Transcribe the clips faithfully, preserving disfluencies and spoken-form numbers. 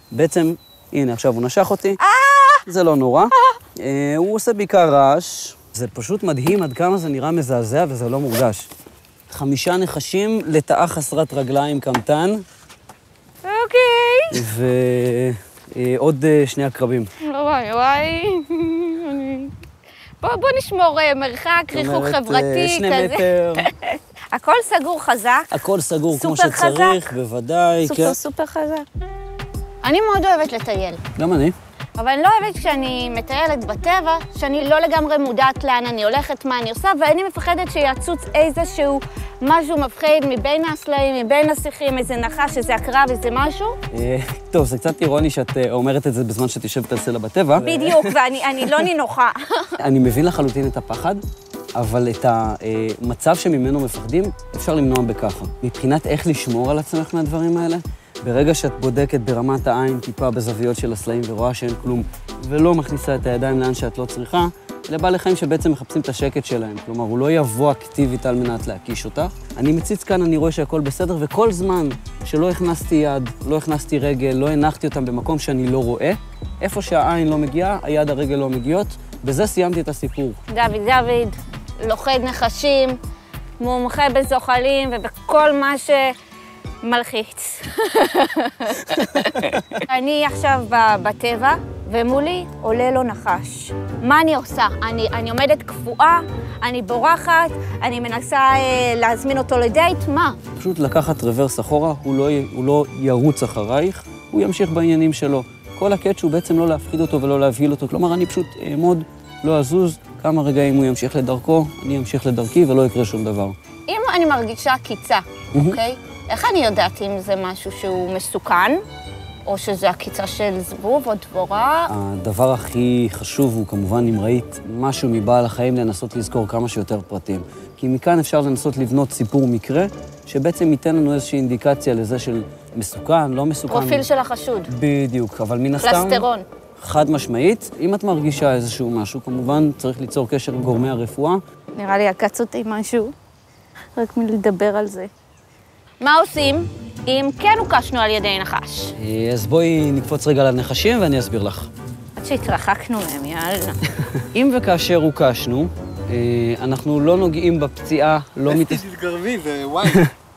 בעצם, הנה, עכשיו הוא נשך אותי. זה לא נורא. הוא עושה בעיקר רעש. זה פשוט מדהים עד כמה זה נראה מזעזע וזה לא מורגש. חמישה נחשים לתאה חסרת רגליים קמטן. אוקיי. ועוד שני עקרבים. וואי, וואי. בוא נשמור מרחק, ריחוק חברתי, שני מטר. הכל סגור חזק. הכל סגור כמו שצריך, בוודאי. סופר סופר חזק. אני מאוד אוהבת לטייל. גם אני. אבל אני לא אוהבת כשאני מטיילת בטבע, שאני לא לגמרי מודעת לאן אני הולכת, מה אני עושה, ואני מפחדת שיצוץ איזשהו משהו מפחיד מבין הסלעים, מבין השיחים, איזה נחש, איזה עקרב, איזה משהו. טוב, זה קצת אירוני שאת אומרת את זה בזמן שאת יושבת על סלע בטבע. בדיוק, ואני לא נינוחה. אני מבין לחלוטין את הפחד, אבל את המצב שממנו מפחדים אפשר למנוע בככה. מבחינת איך לשמור על עצמך מהדברים האלה, ברגע שאת בודקת ברמת העין טיפה בזוויות של הסלעים ורואה שאין כלום ולא מכניסה את הידיים לאן שאת לא צריכה, אלה בעלי חיים שבעצם מחפשים את השקט שלהם. כלומר, הוא לא יבוא אקטיבית על מנת להקיש אותך. אני מציץ כאן, אני רואה שהכל בסדר, וכל זמן שלא הכנסתי יד, לא הכנסתי רגל, לא הנחתי אותם במקום שאני לא רואה, איפה שהעין לא מגיעה, היד הרגל לא מגיעות, בזה סיימתי את הסיפור. דוד, דוד, לוכד נחשים, מומחה בזוחלים ובכל מה ש... מלחיץ. אני עכשיו בטבע, ומולי עולה לו נחש. מה אני עושה? אני, אני עומדת קפואה, אני בורחת, אני מנסה אה, להזמין אותו לדייט, מה? פשוט לקחת רוורס אחורה, הוא לא, הוא לא ירוץ אחרייך, הוא ימשיך בעניינים שלו. כל הקטש הוא בעצם לא להפחיד אותו ולא להבהיל אותו, כלומר, אני פשוט אעמוד, לא אזוז, כמה רגעים הוא ימשיך לדרכו, אני אמשיך לדרכי ולא יקרה שום דבר. אם אני מרגישה קיצה, אוקיי? איך אני יודעת אם זה משהו שהוא מסוכן, או שזה הקיצה של זבוב או דבורה? הדבר הכי חשוב הוא כמובן, אם ראית משהו מבעל החיים, לנסות לזכור כמה שיותר פרטים. כי מכאן אפשר לנסות לבנות סיפור מקרה, שבעצם ייתן לנו איזושהי אינדיקציה לזה של מסוכן, לא מסוכן. פרופיל של החשוד. בדיוק, אבל מן הסתם... פלסטרון. חד משמעית. אם את מרגישה איזשהו משהו, כמובן צריך ליצור קשר עם גורמי הרפואה. נראה לי עקץ אותי משהו, רק מלדבר על זה. מה עושים אם כן הוקשנו על ידי נחש? אז בואי נקפוץ רגע לנחשים ואני אסביר לך. עד שהתרחקנו מהם, יאללה. אם וכאשר הוקשנו, אנחנו לא נוגעים בפציעה, לא מת... אסתי תתקרבי, זה וואי.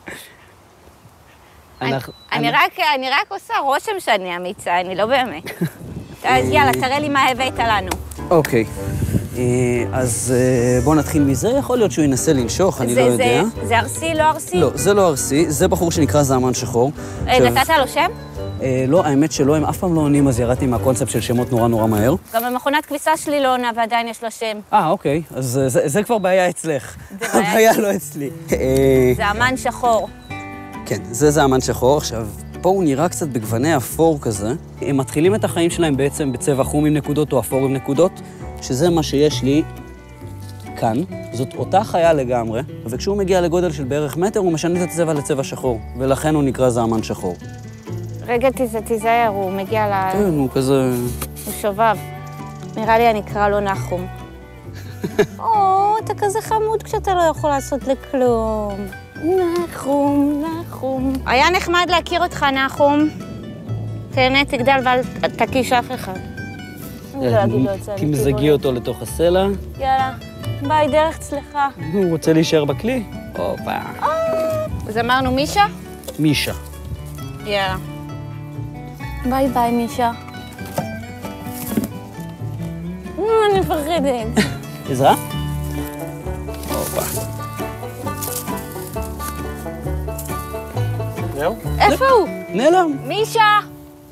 אני רק עושה רושם שאני אמיצה, אני לא באמת. אז יאללה, תראה לי מה הבאת לנו. אוקיי. אז בואו נתחיל מזה, יכול להיות שהוא ינסה לנשוך, אני לא יודע. זה ארסי, לא ארסי? לא, זה לא ארסי, זה בחור שנקרא זעמן שחור. נתת לו שם? לא, האמת שלא, הם אף פעם לא עונים, אז ירדתי מהקונספט של שמות נורא נורא מהר. גם במכונת כביסה שלי לא עונה ועדיין יש לה שם. אה, אוקיי, אז זה כבר בעיה אצלך. הבעיה לא אצלי. זעמן שחור. כן, זה זעמן שחור. עכשיו, פה הוא נראה קצת בגווני אפור כזה. הם מתחילים את החיים שלהם בעצם בצבע חום עם נקודות או אפור עם נקודות, שזה מה שיש לי כאן. זאת אותה חיה לגמרי, וכשהוא מגיע לגודל של בערך מטר, הוא משנה את הצבע לצבע שחור, ולכן הוא נקרא זעמן שחור. רגע, תיזהר, הוא מגיע ל... כן, הוא כזה... הוא שובב. נראה לי אני אקרא לו נחום. או, אתה כזה חמוד כשאתה לא יכול לעשות לכלום. נחום, נחום. היה נחמד להכיר אותך, נחום. תהנה, תגדל ואל תקיש אף אחד. תמזגי אותו לתוך הסלע. יאללה, ביי, דרך צלחה. הוא רוצה להישאר בכלי? הופה. אז אמרנו מישה? מישה. יאללה. ביי ביי, מישה. אני מפחדת. עזרה? הופה. זהו? איפה הוא? נעלם. מישה!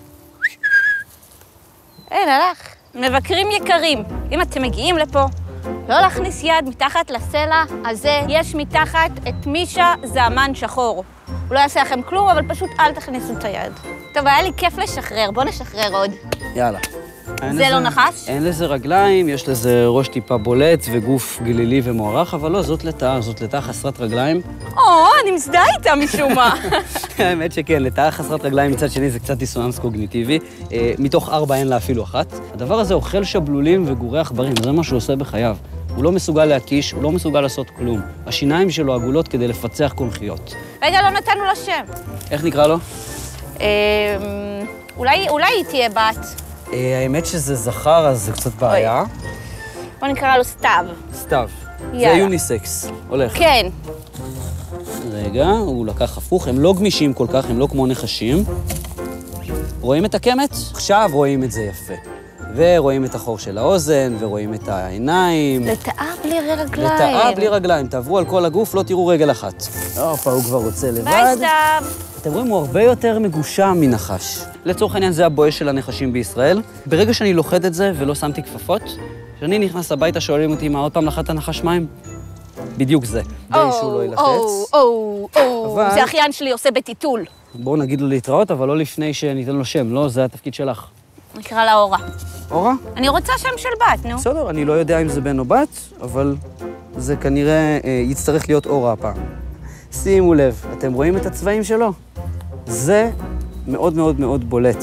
אין, הלך. מבקרים יקרים, אם אתם מגיעים לפה, לא להכניס יד מתחת לסלע הזה, יש מתחת את מישה זעמן שחור. הוא לא יעשה לכם כלום, אבל פשוט אל תכניסו את היד. טוב, היה לי כיף לשחרר, בוא נשחרר עוד. יאללה. זה לא נחש? אין לזה רגליים, יש לזה ראש טיפה בולט וגוף גלילי ומוארך, אבל לא, זאת לטאה, זאת לטאה חסרת רגליים. או, אני מזדהה איתה משום מה. האמת שכן, לטאה חסרת רגליים מצד שני זה קצת דיסוננס קוגניטיבי. מתוך ארבע אין לה אפילו אחת. הדבר הזה אוכל שבלולים וגורי עכברים, זה מה שהוא עושה בחייו. הוא לא מסוגל להקיש, הוא לא מסוגל לעשות כלום. השיניים שלו עגולות כדי לפצח קונכיות. רגע, לא נתנו לו שם. איך נקרא לו? אולי, אולי היא תהיה בת. אה, האמת שזה זכר, אז זה קצת בעיה. בוא נקרא לו סתיו. סתיו. זה יאללה. יוניסקס. הולך. כן. רגע, הוא לקח הפוך. הם לא גמישים כל כך, הם לא כמו נחשים. רואים את הקמת? עכשיו רואים את זה יפה. ורואים את החור של האוזן, ורואים את העיניים. לטאה בלי רגליים. לטאה בלי רגליים. תעברו על כל הגוף, לא תראו רגל אחת. הופה, הוא כבר רוצה לבד. ביי, סתיו. אתם רואים, הוא הרבה יותר מגושם מנחש. לצורך העניין, זה הבואש של הנחשים בישראל. ברגע שאני לוחד את זה ולא שמתי כפפות, כשאני נכנס הביתה, שואלים אותי מה עוד פעם לחת הנחש מים? בדיוק זה. די שהוא לא ילחץ. או, או, או, אבל- זה אחיין שלי עושה בטיטול. בואו נגיד לו להתראות, אבל לא לפני שניתן לו שם, לא? זה התפקיד שלך. נקרא לה אורה. אורה? אני רוצה שם של בת, נו. בסדר, אני לא יודע אם זה בן או בת, אבל זה כנראה אה, יצטרך להיות אורה הפעם. שימו לב, אתם רואים את הצבעים שלו? זה מאוד מאוד מאוד בולט.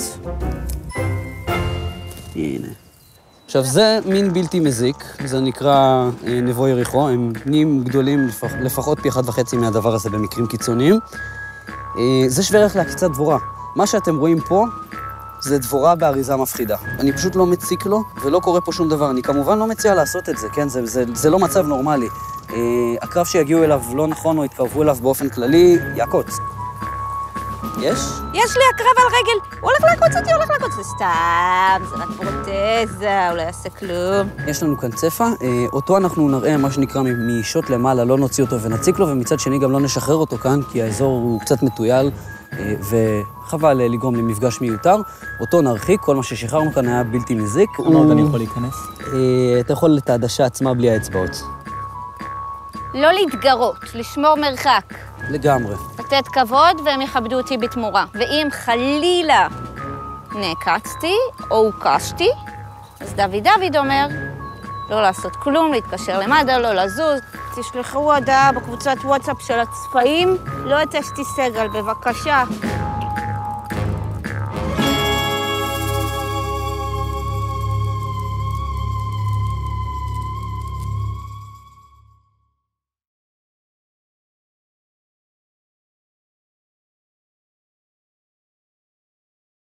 הנה. עכשיו, זה מין בלתי מזיק, זה נקרא אה, נבו יריחו, הם נהיים גדולים לפח, לפחות פי אחד וחצי מהדבר הזה במקרים קיצוניים. אה, זה שווה ערך לעקיצת דבורה. מה שאתם רואים פה, זה דבורה באריזה מפחידה. אני פשוט לא מציק לו, ולא קורה פה שום דבר. אני כמובן לא מציע לעשות את זה, כן? זה, זה, זה לא מצב נורמלי. אה, הקרב שיגיעו אליו לא נכון, או יתקרבו אליו באופן כללי, יעקוץ. יש? יש לי הקרב על רגל. הוא הולך לעקוץ אותי, הוא הולך לעקוץ. זה סתם, זה רק פרוטזה, הוא לא יעשה כלום. יש לנו כאן צפה, אה, אותו אנחנו נראה, מה שנקרא, משוט למעלה, לא נוציא אותו ונציק לו, ומצד שני גם לא נשחרר אותו כאן, כי האזור הוא קצת מטויל, אה, וחבל אה, לגרום למפגש מיותר. אותו נרחיק, כל מה ששחררנו כאן היה בלתי מזיק. כמה עוד אני יכול להיכנס? אה, אתה יכול את העדשה עצמה בלי האצבעות. לא להתגרות, לשמור מרחק. לגמרי. לתת כבוד והם יכבדו אותי בתמורה. ואם חלילה נעקצתי או הוקשתי, אז דוד דוד אומר, לא לעשות כלום, להתקשר למד"א, לא לזוז. תשלחו הודעה בקבוצת וואטסאפ של הצפאים, לא את אשתי סגל, בבקשה.